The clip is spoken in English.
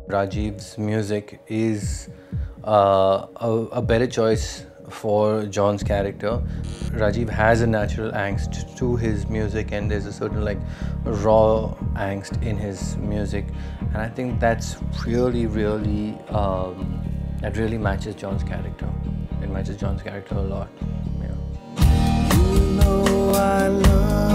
Rajiv's music is a better choice for John's character. Rajiv has a natural angst to his music, and there's a certain like raw angst in his music, and I think that's really that really matches John's character. It matches John's character a lot. Yeah. You know I love